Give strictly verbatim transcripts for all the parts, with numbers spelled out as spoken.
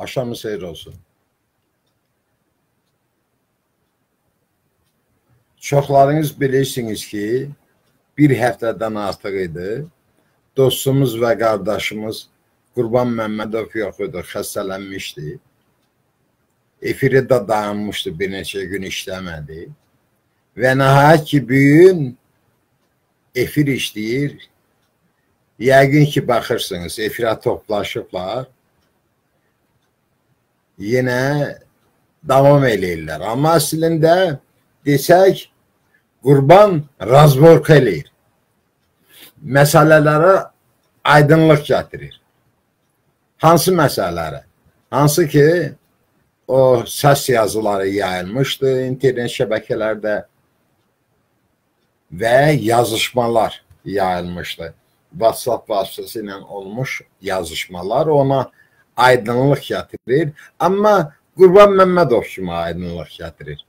Axşamınız xeyir olsun. Çoxlarınız bilirsiniz ki, bir həftədən artıq idi. Dostumuz və qardaşımız Qurban Məmmədov yox idi, xəstələnmişdi. Efiri də dayanmışdı, bir neçə gün işləmədi. Və nəhayət ki, bugün efir işləyir. Yəqin ki, baxırsınız, efirə toplaşıblar. Yenə davam eləyirlər. Amma əslində desək, Qurban razborka eləyir. Məsələlərə aydınlıq gətirir. Hansı məsələlərə? Hansı ki, o səs yazıları yayılmışdı internet şəbəkələrdə və yazışmalar yayılmışdı. WhatsApp vasitəsilə olmuş yazışmalar ona aydınlıq gətirir. Amma Qurban Məmmədov kimi aydınlıq gətirir.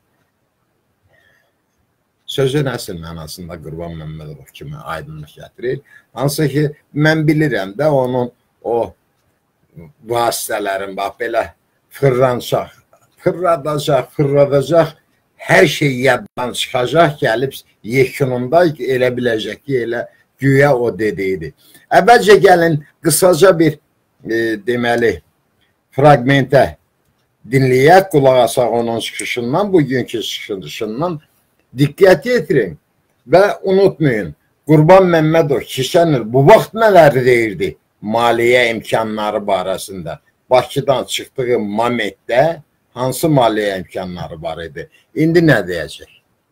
Sözün əsl mənasında Qurban Məmmədov kimi aydınlıq gətirir. Hansı ki, mən bilirəm də onun o vasitələrin, bax, belə fırlanacaq, fırladacaq, fırladacaq, hər şey yaddan çıxacaq, gəlib yekununda elə biləcək ki, elə güya o dediydi. Əvvəlcə gəlin, qısaca bir e, deməli, fragmentə dinləyək, qulaq asaq onun çıxışından, bugünkü çıxışından diqqət yetirin və unutmayın, Qurban Məmmədov keçən il bu vaxt nələr deyirdi maliyyə imkanları barəsində. Bakıdan çıxdığı Mametdə hansı maliyyə imkanları var idi? İndi nə deyəcək?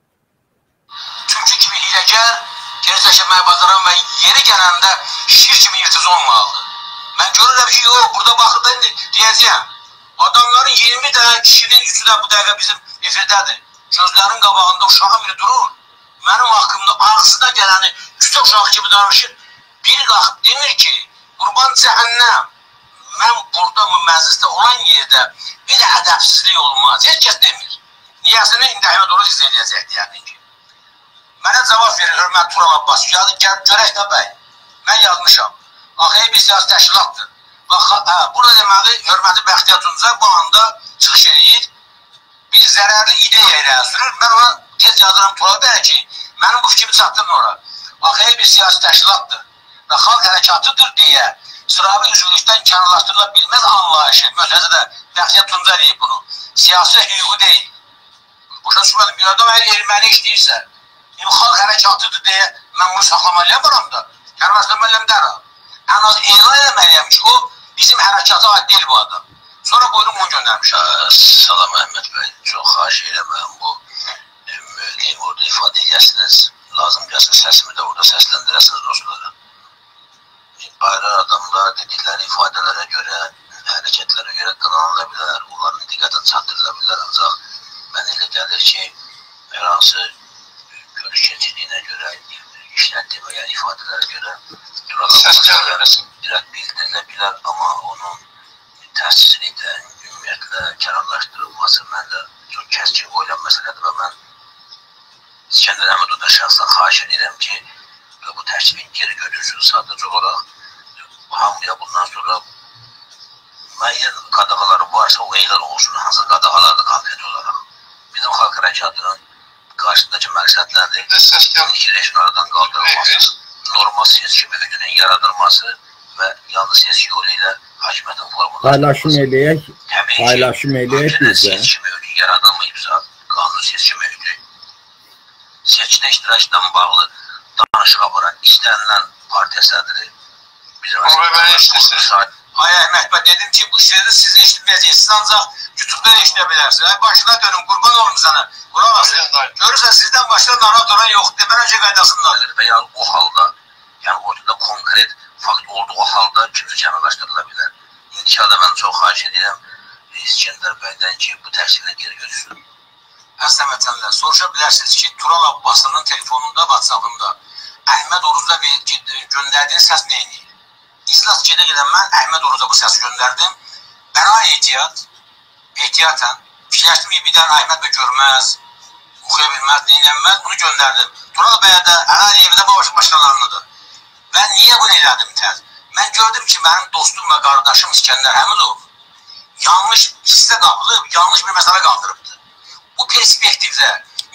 Türkü kimi hiləkər, gerçəkləməyə bacaran və yeri gələndə şir kimi yırtıcı olmalıdır. Mən görürəm ki, yox, burada baxır da indi deyəcəyəm. Adamların iyirmi dənə kişinin üçü də bu dəqiqə bizim efirdədir. Gözlərin qabağında uşağım biri durur. Mənim haqqımda ağzına gələni üstə uşaq kimi danışır. Bir qalxıb demir ki, Qurban cəhənnəm. Mən burada məclisdə olan yerdə belə ədəbsizlik olmaz. Heç kəs demir. Niyəsini indi Əhməd Oruc izah edəcəkdir yəqin ki. Mənə cavab verir hörmət Tural Abbas. Gəlin, gəl, görək də bəy. Mən yazmışam. Axıya bir siyasi təşkilatdır. Bax, hə, burada deməli, hörməti Bəxtiyar Tuncay bu anda çıxış edir. Bir zərərli ideya ilə sürür. Mən ona tez yazıram Tural bəy ki, mənim bu fikrimi çatdırın ora. Axıya bir siyasi təşkilatdır və xalq hərəkatıdır deyə sıravi üzvlükdən kənarlaşdırıla bilməz anlayışı, möhtəzədə Bəxtiyar Tuncay deyib bunu. Siyasi hüququ deyil. Boşa düşmədim, bir adam əgər erməni işləyirsə, xalq hərəkatıdır deyə mən bunu saxlamalıyam buramda. Kənarlaşdırmalıyam dərhal. Ən az elan eləməliyəm ki, o bizim hərəkata aid deyil bu adam. Sonra buyurun bunu göndərmişəm. Salam Əhməd bəy, çox xahiş eləməyəm bu mövqeyimi orada ifadə edəsiniz. Lazım gəlsin səsimi də orada səsləndirəsiniz dostlara. Ayrı adamlar dedikləri ifadələrə görə, hərəkətlərə görə qınanıla bilər, onların diqqətini çatdırıla bilər, ancaq mən elə gəlir ki, hər hansı görüş keçidiyinə görə, işlətdiyim və yəni ifadələrə görə dirək bildirilə bilər, amma onun təsirlikdən, ümumiyyətlə kənarlaşdırılması məndə çox kəskin qoyulan məsələdir və mən İskəndər Əhmədovdan şəxsən xahiş edirəm ki, bu təklifin geri götürsün sadəcə olaraq hamıya bundan sonra müəyyən qadağaları varsa o elan olsun, hansı qadağalardır konkret olaraq. Bizim xalq hərəkatının qarşısındakı məqsədlərdir. İki rejim aradan qaldırılması, normal seçki mühitinin yaradılması və yalnız seçki yolu ilə hakimiyyətin formunu paylaşım eləyək, paylaşım eləyək bizə. Seçki mühiti yaradılmayıbsa, qanun seçki mühiti seçkidə iştirakla bağlı danışıq aparan istənilən partiya sədri bizim Ay Əhməd bəy, dedim ki, bu işləri siz eşitməyəcəksiniz, ancaq YouTube'da eşidə bilərsiniz. Başına dönün, qurban olun sana. Quraq asın. Görürsən, sizdən başına narat olan yoxdur, demən öncə qaydasındadır. Və yəni o halda, yəni ortada konkret fakt olduğu halda kimsə kənarlaşdırıla bilər. İndiki halda mən çox xahiş edirəm İskəndər bəydən ki, bu təşkilə geri götürsün. Həsən vətənlər, soruşa bilərsiniz ki, Tural Abbasının telefonunda, WhatsApp-ında Əhməd Orucda göndərdiyin səs neyini? İslas gedə gedən mən Əhməd Orucda bu səsi göndərdim. Bəna ehtiyat, ehtiyatən, fikirləşdim ki, bir dənə Əhməd bəy görməz, oxuya bilməz, dinlənməz, bunu göndərdim. Tural bəyə də, Əli Əliyevi də başqalarınıdır. Mən niyə bunu elədim təz? Mən gördüm ki, mənim dostum və qardaşım İskəndər Həmidov yanlış hissə qapılıb, yanlış bir məsələ qaldırıbdır. Bu perspektivdə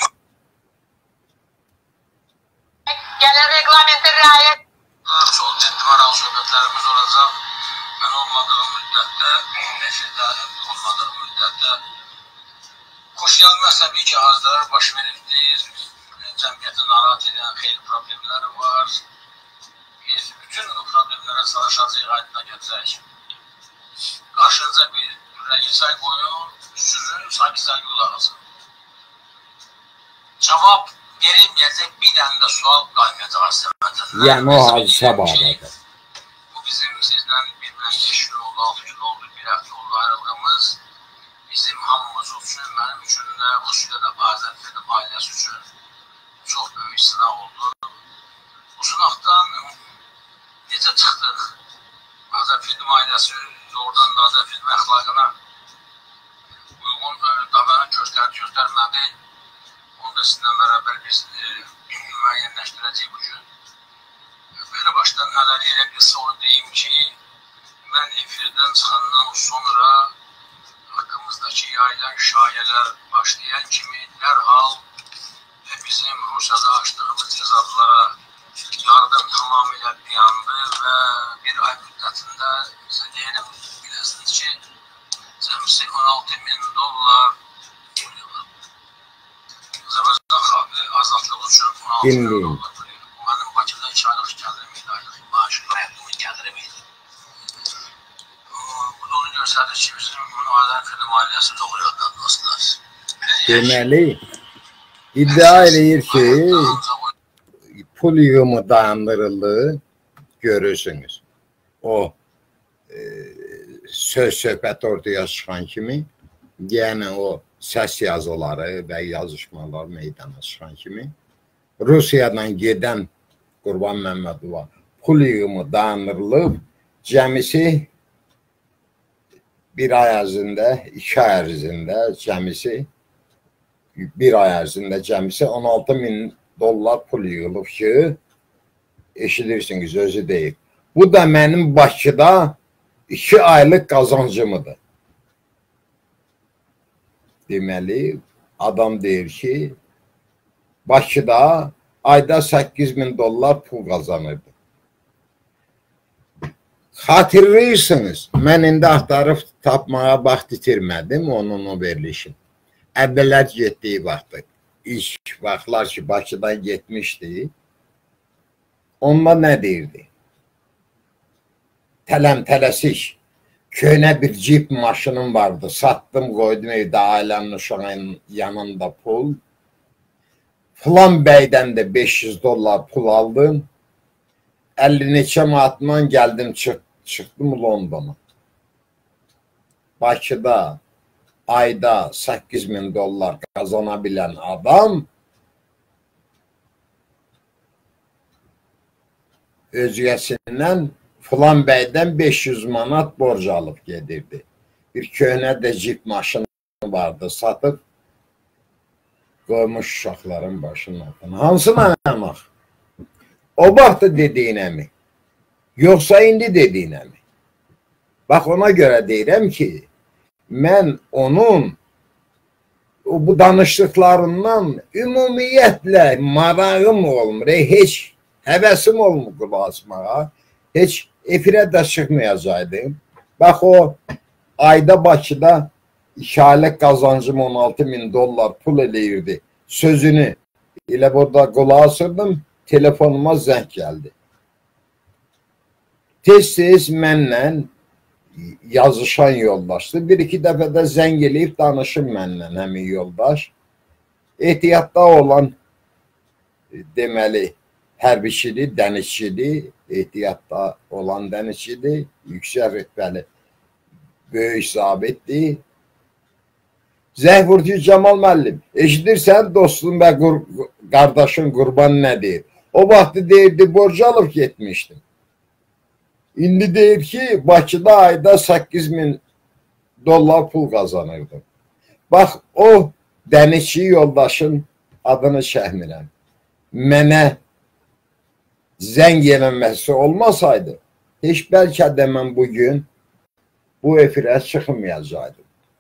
gələn reglamenti riayət çox ciddi maraqlı söhbətlərimiz olacaq. Mən olmadığım müddətdə, nəşədə olmadığım müddətdə xoş gəlməz təbii ki, hadisələr baş veribdir. Cəmiyyəti narahat edən xeyli problemləri var. Biz bütün bu problemlərə çalışacağıq, aydına gələcək. Qarşınıza bir rəqisay qoyun, süzün, sanki sən qulağısın. Cavab verilməyəcək bir dənə də sual qalmayacaq aslında. Yəni o hadisə barədə. Bu bizim sizlə bir-birə beş gün oldu, altı gün oldu, bir həftə oldu ayrılığımız. Bizim hamımız üçün, mənim üçün də, xüsusilə də Azərbaycan ailəsi üçün çox böyük sınaq oldu. Bu sınaqdan necə çıxdıq? Azərbaycan ailəsi oradan da Azərbaycan əxlaqına uyğun davranış göstərmədi. Onu da sizinlə bərabər biz müəyyənləşdirəcəyik bugün. Belə başdan hələli elə qısa onu deyim ki, mən efirdən çıxandan sonra haqqımızdakı yayılan şayələr başlayan kimi dərhal bizim Rusiyada açdığımız hesablara yardım tamamilə dayandı və bir ay müddətində bizə deyiləm biləsiniz ki, cəmisi on altı min dollar Azərbaycan xalqı azadlığı üçün on altı min dollar buyurur. Bu mənim Bakıda iki aylıq gəlirim idi, aylıq maaşım, həyatımın gəlirim idi. Bu da onu göstərir ki, bizim Azərbaycan ailəsi doğruyorlar dostlar. Deməli, iddia eləyir ki, pul yığımı dayandırıldı, görürsünüz. O e, söz-söhbət ortaya çıxan kimi, yəni o səs yazıları və yazışmalar meydana çıxan kimi, Rusiyadan gedən Qurban Məmmədova pul yığımı dayandırılıb, cəmisi bir ay ərzində, iki ay ərzində cəmisi, bir ay ərzində cəmisi on altı min dollar pul yığılıb ki, eşidirsiniz, özü deyil. Bu da mənim Bakıda iki aylıq qazancımıdır. Deməli, adam deyir ki, Bakıda ayda səkkiz min dollar pul qazanırdı. Xatırlayırsınız, mən indi axtarıb tapmağa vaxt itirmədim onun o verilişin. Əvvəllər getdiyi vaxtı, ilk vaxtlar ki, Bakıdan getmişdi, onunla nə deyirdi? Tələm-tələsik, köhnə bir cip maşınım vardı, satdım, qoydum evdə ailəmin uşağının yanında pul. Filan bəydən də beş yüz dollar pul aldım, əlli neçə manatla gəldim, çıx, çıxdım Londona. Bakıda ayda səkkiz min dollar qazana bilən adam özgəsindən filan bəydən beş yüz manat borc alıb gedirdi. Bir köhnə də cip maşını vardı, satıb qoymuş uşaqların başının altına. Hansına əmək? O vaxtı dediyinə mi? Yoxsa indi dediyinə mi? Bax, ona görə deyirəm ki, mən onun bu danışdıqlarından ümumiyyətlə marağım olmur, heç həvəsim olmur qulaq asmağa, heç efirə də çıxmayacaqdım. Bax, o ayda Bakıda iki aylıq qazancım on altı min dollar pul eləyirdi. Sözünü elə burada qulaq asırdım, telefonuma zəng gəldi. Tez-tez mənlə yazışan yoldaşdır. Bir-iki dəfə də zəng eləyib danışım mənlə həmin yoldaş. Ehtiyatda olan deməli hərbiçidir, dənizçidir, ehtiyatda olan dənizçidir, yüksək rütbəli böyük zabitdir. Zəng vurdu ki, Camal müəllim, eşidirsən dostum və qardaşın Qurban nə deyir? O vaxtı deyirdi, borc alıb getmişdim. İndi deyir ki, Bakıda ayda səkkiz min dollar pul qazanırdım. Bax, o dənizçi yoldaşın adını çəkmirəm. Mənə zəng eləməsi olmasaydı, heç bəlkə də mən bugün bu efirə çıxmayacaqdı.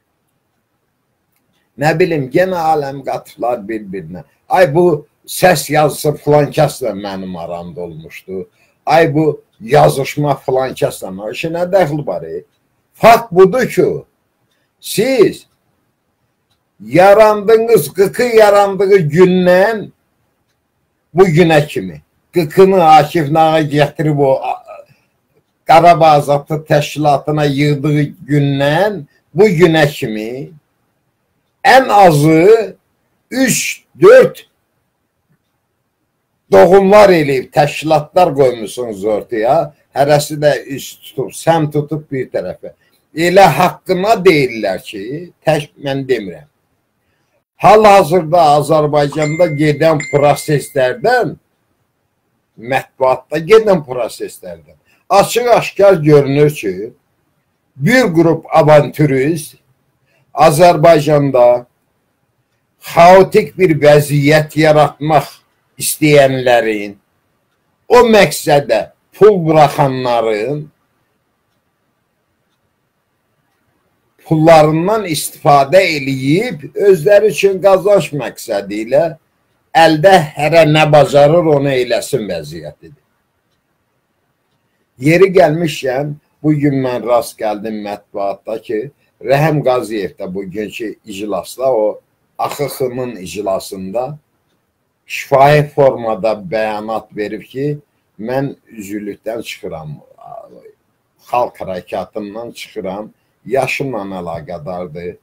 Nə bilim, genə aləm qatıflar bir-birinə. Ay bu səs yazısı filan kəslə mənim aramda olmuşdu. Ay bu yazışma filan kəslə. İşə nə dəxli var? E? Fakt budur ki, siz yarandığınız, qıqı yarandığı gündən bu günə kimi qıqını Akif Nağa gətirib o Qarabağ Azadlıq Təşkilatına yığdığı gündən bu günə kimi ən azı üç dörd doğumlar eləyib, təşkilatlar qoymuşsunuz ortaya. Hərəsi də üst tutub, səm tutub bir tərəfə. Elə haqqına deyirlər ki, tək mən demirəm. Hal-hazırda Azərbaycanda gedən proseslərdən, mətbuatda gedən proseslərdən açıq-aşkar görünür ki, bir qrup avantürist Azərbaycanda xaotik bir vəziyyət yaratmaq istəyənlərin, o məqsədə pul buraxanların pullarından istifadə eləyib, özləri üçün qazanc məqsədi ilə əldə hərə nə bacarır, onu eləsin vəziyyətidir. Yeri gəlmişkən, bugün mən rast gəldim mətbuatda ki, Rəhəm Qaziyev də bugünkü iclasda, o A X X-nın iclasında şifahi formada bəyanat verib ki, mən üzvlükdən çıxıram, xalq hərəkatından çıxıram, yaşımla əlaqədardır,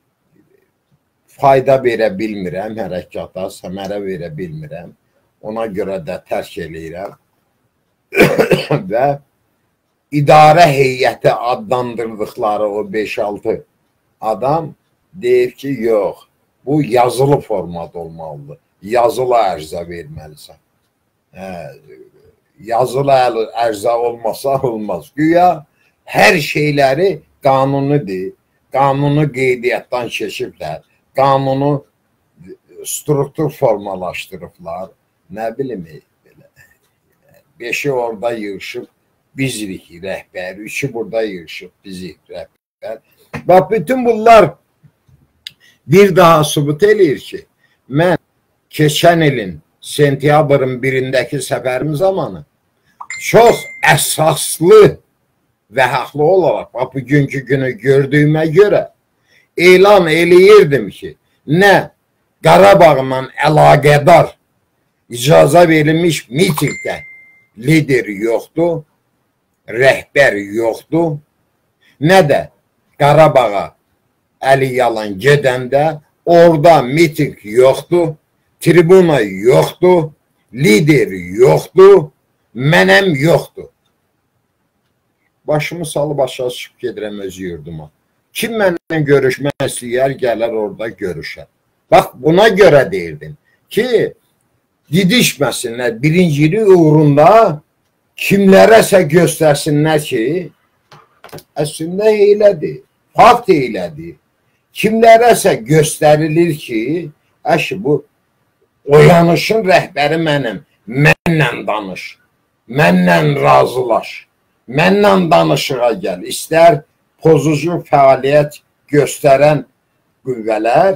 fayda verə bilmirəm hərəkata, səmərə verə bilmirəm, ona görə də tərk eləyirəm və idarə heyəti adlandırdıqları o beş altı adam deyib ki, yox, bu yazılı formada olmalıdır, yazılı ərzə verməlisən. Hə, yazılı ərzə olmasa olmaz. Güya hər şeyləri qanunidir, qanunu qeydiyyatdan keçiblər, qanunu struktur formalaşdırıblar, nə bilim, beşi orada yığışıb, bizirik rəhbər, üçü burada yığışıb, bizik rəhbər. Bax, bütün bunlar bir daha sübut eləyir ki, mən keçən ilin sentyabrın birindəki səfərim zamanı çox əsaslı və haqlı olaraq, bax, bugünkü günü gördüyümə görə elan eləyirdim ki, nə Qarabağla əlaqədar icaza verilmiş mitingdə lider yoxdur, rəhbər yoxdur, nə də Qarabağa əli yalan gedəndə orada miting yoxdur, tribuna yoxdur, lider yoxdur, mənəm yoxdur. Başımı salıb aşağı çıxıb gedirəm öz yurduma. Kim mənlə görüşmək istəyər, gələr orada görüşər. Bax, buna görə deyirdim ki, didişməsinlər, birincilik uğrunda kimlərəsə göstərsinlər ki, əslində eylədir, fakt eylədir. Kimlərəsə göstərilir ki, əşi, bu oyanışın rəhbəri mənəm, mənlə danış, mənlə razılaş, mənlə danışığa gəl. İstər pozucu fəaliyyət göstərən qüvvələr,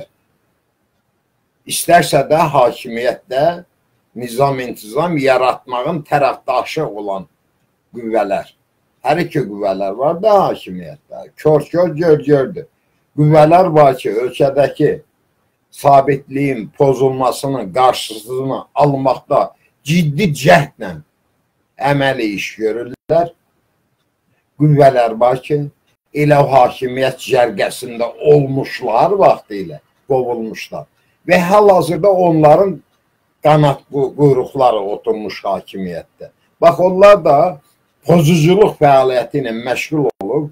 istərsə də hakimiyyətdə nizam-intizam yaratmağın tərəfdaşı olan qüvvələr. Hər iki qüvvələr var da hakimiyyətdə, kör-kör gör-gördür. Qüvvələr var ki, ölkədəki sabitliyin pozulmasının qarşısını almaqda ciddi cəhdlə əməli iş görürlər. Qüvvələr var ki, elə hakimiyyət cərgəsində olmuşlar vaxtı ilə qovulmuşlar. Və hal-hazırda onların qanat quyruqları oturmuş hakimiyyətdə. Bax, onlar da pozuculuq fəaliyyəti ilə məşğul olub,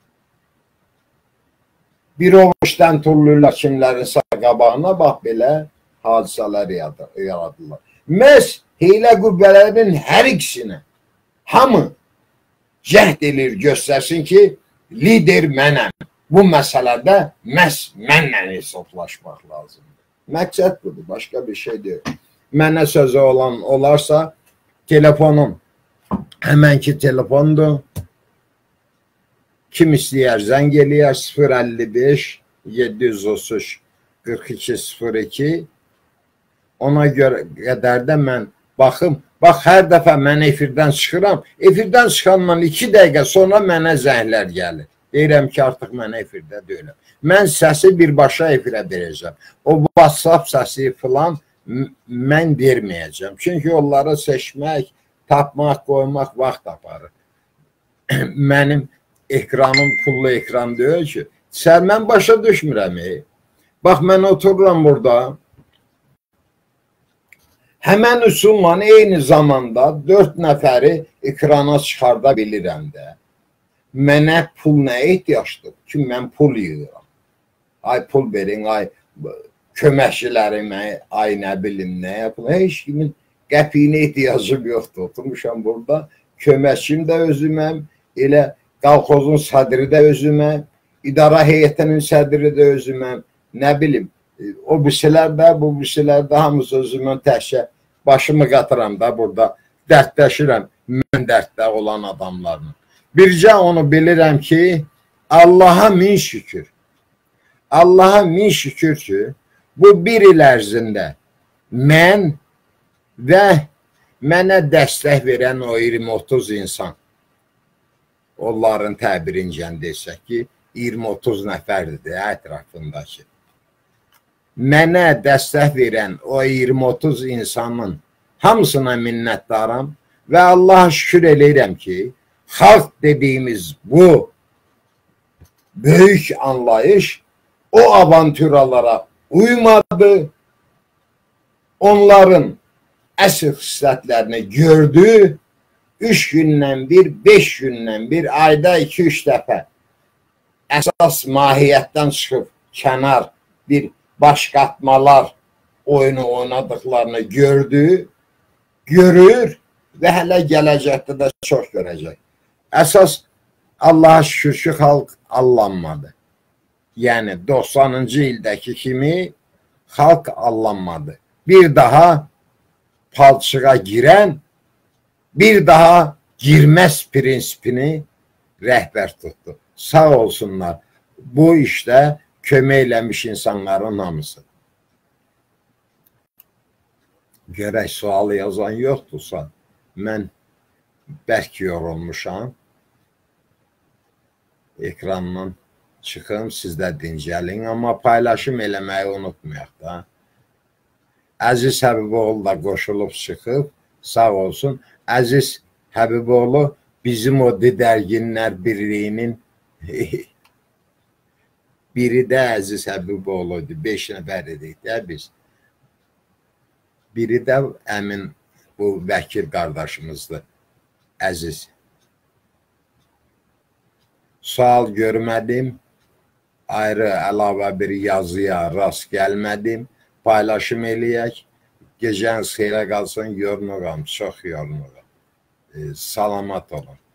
bir ovuçdan turluyla kimlərin sağ qabağına bax, belə hadisələr yaradırlar. Məhz hiylə qüvvələrin hər ikisinə hamı cəhd edir, göstərsin ki, lider mənəm. Bu məsələdə məhz mənlə hesablaşmaq lazımdır. Məqsəd budur, başqa bir şey deyil. Mənə sözü olan olarsa, telefonum həmənki telefondur. Kim istəyər zəng eləyər sıfır əlli beş yeddi yüz otuz üç qırx iki sıfır iki. Ona görə qədər də mən baxım. Bax, hər dəfə mən efirdən çıxıram. Efirdən çıxandan iki dəqiqə sonra mənə zənglər gəlir. Deyirəm ki, artıq mən efirdə deyiləm. Mən səsi birbaşa efirə verəcəm. O WhatsApp səsi filan mən verməyəcəm. Çünki onları seçmək, tapmaq, qoymaq vaxt aparır. Mənim ekranım pullu ekran deyil ki. Sən mən başa düşmürəm. E. Bax, mən otururam burada. Həmən üsulla eyni zamanda dörd nəfəri ekrana çıxarda bilirəm də. Mənə pul nə ehtiyacdır ki, mən pul yığıram. Ay pul verin, ay köməkçilərimə, ay nə bilim, nə yapın. Heç kimin qəpiyinə ehtiyacım yoxdur. Oturmuşam burada. Köməkçim də özüməm, elə qalxozun sədri də özüməm, idara heyətinin sədri də özüməm, nə bilim. O birilər də, bu birilər də hamısı özümün təhşə başımı qatıram da burada. Dərdləşirəm mən dərddə olan adamlarla. Bircə onu bilirəm ki, Allaha min şükür. Allaha min şükür ki, bu bir il ərzində mən və mənə dəstək verən o iyirmi otuz insan, onların təbirincə desək ki, iyirmi otuz nəfərdir ətrafındakı. Mənə dəstək verən o iyirmi otuz insanın hamısına minnətdaram və Allaha şükür eləyirəm ki, xalq dediyimiz bu böyük anlayış o avantüralara uymadı, onların əsl xislətlərini gördü, üç gündən bir, beş gündən bir, ayda iki üç dəfə əsas mahiyyətdən çıxıb kənar bir başqatmalar oyunu oynadıqlarını gördü, görür və hələ gələcəkdə də çox görəcək. Əsas Allaha şükür ki, xalq allanmadı. Yəni doxsanıncı ildəki kimi xalq allanmadı. Bir daha palçığa girən, bir daha girməz prinsipini rəhbər tutdu. Sağ olsunlar. Bu işdə kömək eləmiş insanların hamısı. Görək sualı yazan yoxdursa, mən bərk yorulmuşam. Ekrandan çıxım, siz də dincəlin, amma paylaşım eləməyi unutmayaq da. Əziz Həbiboğlu da qoşulub çıxıb, sağ olsun. Əziz Həbiboğlu bizim o Didərginlər Birliyinin biri də Əziz Həbiboğlu idi, beş nəfər idik də biz. Biri də əmin bu vəkil qardaşımızdır, Əziz. Sual görmədim, ayrı əlavə bir yazıya rast gəlmədim, paylaşım eləyək, gecəniz xeyrə qalsın, yoruluram, çox yoruluram. Salamat olun.